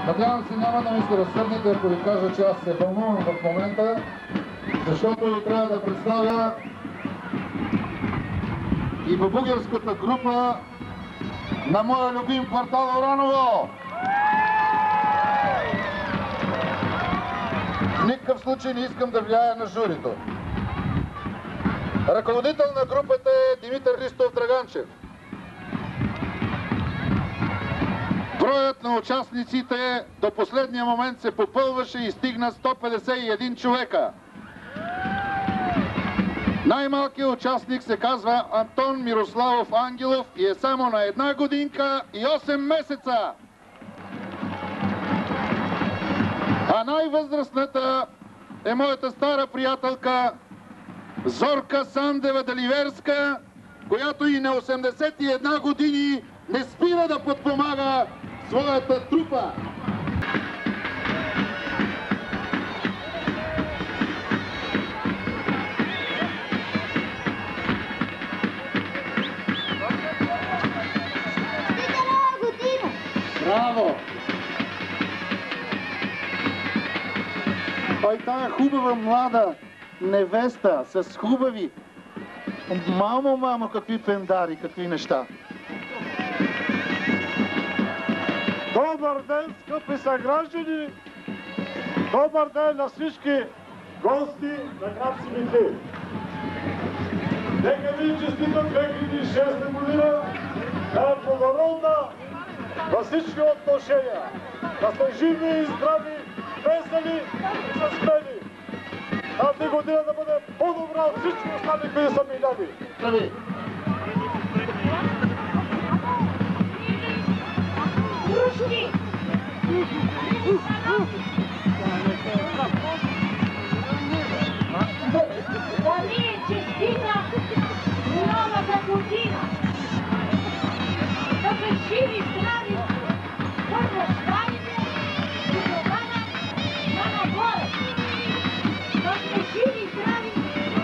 Надявам се няма да ми се разсърдите, ако ви кажа, че аз се вълнувам в момента, защото ви трябва да представя и бабугерската група на моя любим квартал Ораново. В никакъв случай не искам да влияя на журито. Ръководител на групата е Димитър Христов Драганчев. Броят на участниците до последния момент се попълваше и стигна 151 човека. Най-малкият участник се казва Антон Мирославов Ангелов и е само на 1 годинка и 8 месеца. А най-възрастната е моята стара приятелка Зорка Сандева Деливерска, която и на 81 години не спира да подпомага своята трупа. Браво! Ой, тая хубава млада невеста с хубави... Мамо, какви пендари, какви неща. Добър ден, скъпи съграждани! Добър ден на всички гости на град Симитли! Нека ви честита 2006 година да е плодородна във всички отношения. Да сте живи и здрави, весели и съсмени. Тази година да бъде по-добра от всички останали, които са минали. Здрави! Дружки! Да ви е честита новата година! Да сте живи, здрави, да останете и тогава на нагоре! Да сте живи, здрави!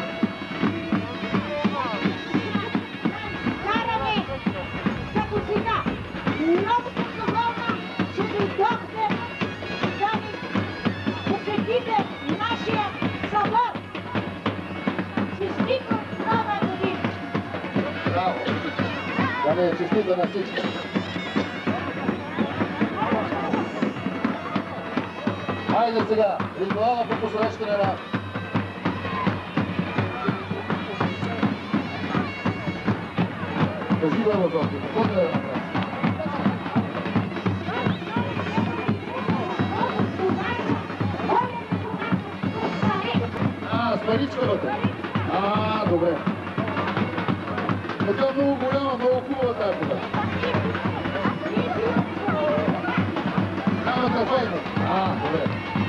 Караме като сега! Много съм доволна, че дойдохте да ни посетите нашия събор. Честито нова година! Браво! Да не е честита на всички! Хайде сега, ритуала по посрещане на... Кажи да го Зоки, какво да направи? С паричката. Добре. Така много голяма, много хубава тази кода. Няма кафе. Добре.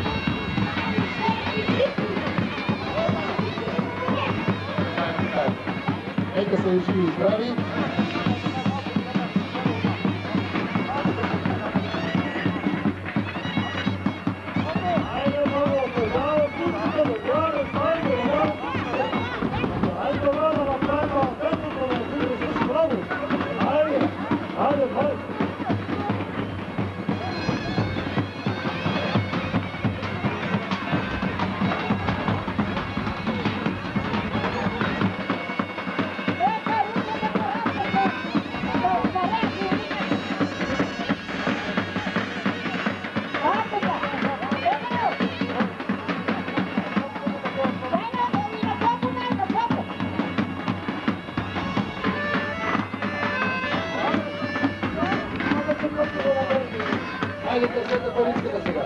Нека са и живи и здрави. Хайде, търсете паричката сега.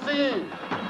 Руси!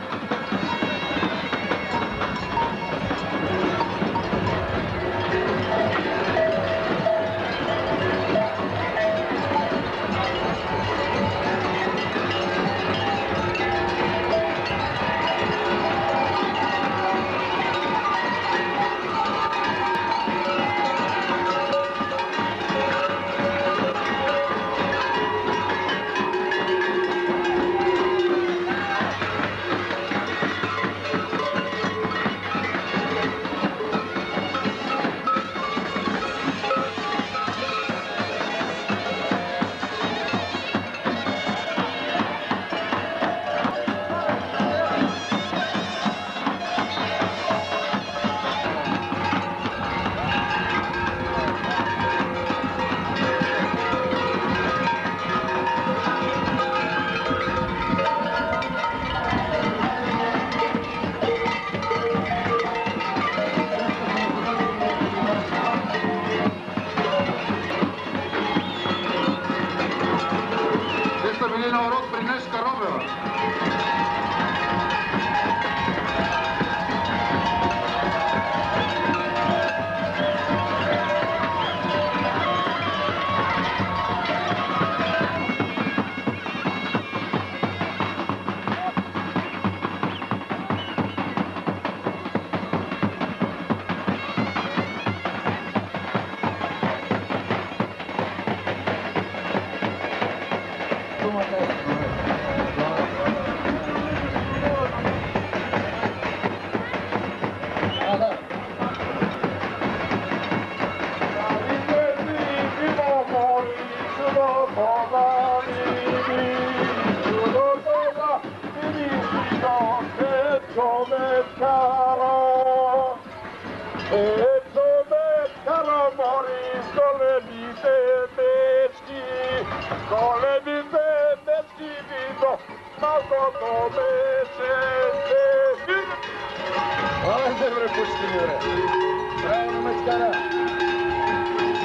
Били на урок при Нешка Робева.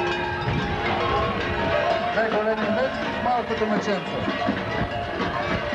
Най-големи меч, малкото меченце.